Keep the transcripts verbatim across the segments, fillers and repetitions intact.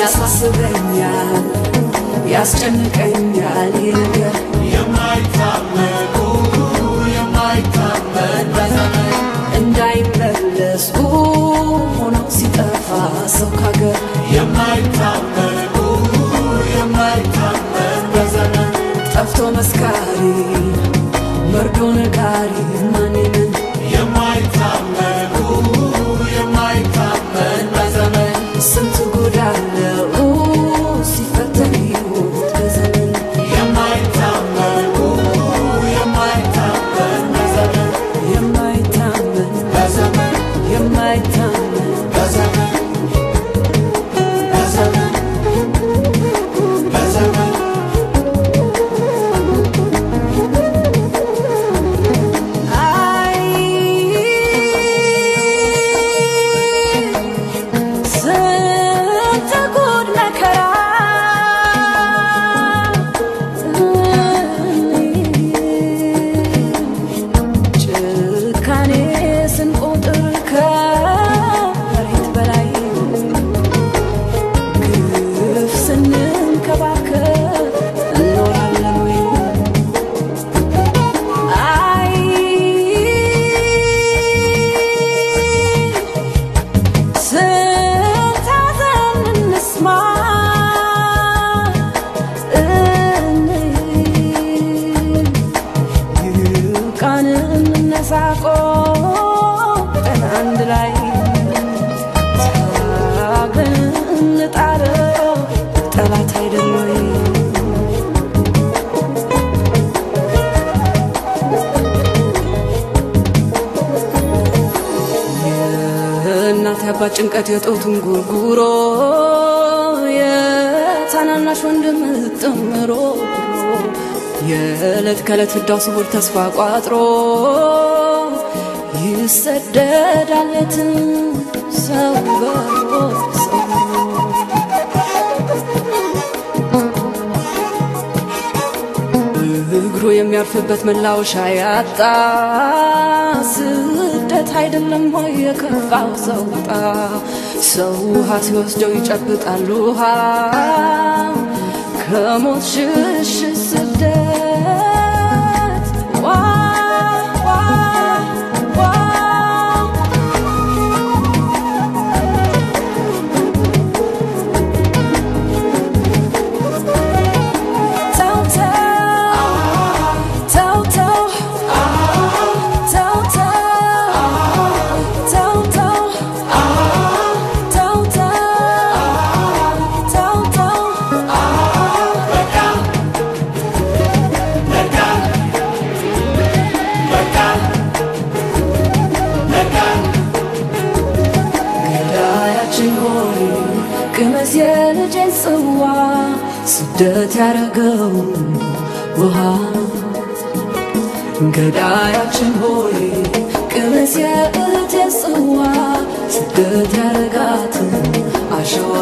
ያሳስበኛል ያስጨንቀኛል ነገር የማይታመኑ የማይታመን በዘመን እንዳይመለስ ሆኖ ሲጠፋ ሰው ካገር የማይታመኑ የማይታመን በዘመን ጠፍቶ መስካሪ መርዶ ነጋሪ ማንንም የማይታመኑ የማይታመን በዘመን ስንት ጉድ አለው ሲፈተን ሕይወት በዘመን የማይታመኑ የማይታመን በዘመን የማይታመን በዘመን የማይታመን በዘመን በዘመን በዘመን ጭንቀት የጦቱን ጉርጉሮ የታናናሽ ወንድም ጥምሮ የዕለት ከዕለት ፍዳው ስውር ተስፋ ቋጥሮ ይሰደዳለት ሰው በሮ እግሩ የሚያርፍበት መላወሻ ያጣ ስደት አይደለም ወይ የከፋው ሰውጣ ሰው ውሃ ሲወስደው ይጨብጣል ውሃ ከሞት ሽሽ ስደት ዋ ዋ ዋ ስደት ያረገው ውሃ ገዳያችን ሆይ ቅመስ የእህቴ ጽዋ ስደት ያረጋት አሸዋ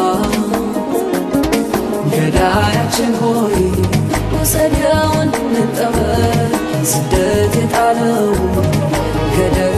ገዳያችን ሆይ ውሰደውን እንጠበል ስደት የጣለው ገደል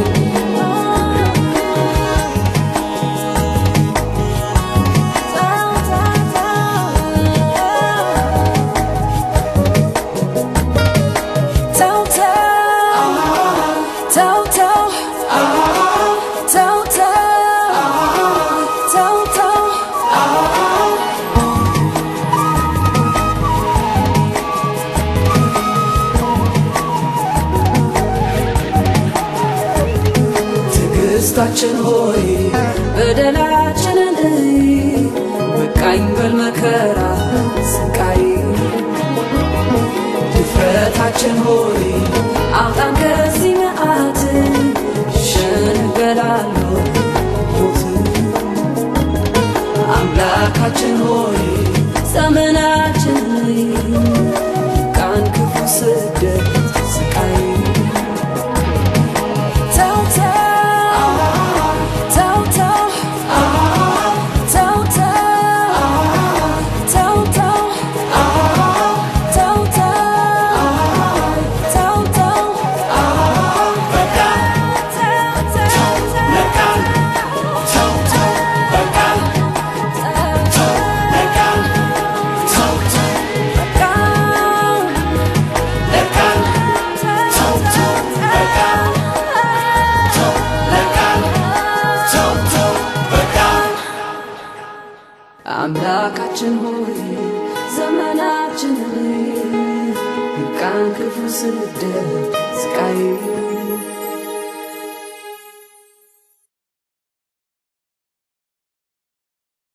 ታችን ሆይ በደላችንን በቃኝ በመከራ ስቃይ ድፍረታችን ሆይ አውጣን ከዚህ መዓት ሸንገላሉ ሞት አምላካችን ሆይ ዘመናችን ቃን ክፉ ስደት ስቃይ አምላካችን ሆይ ዘመናችንን ይብቃን ክፉ ስደት ስቃይ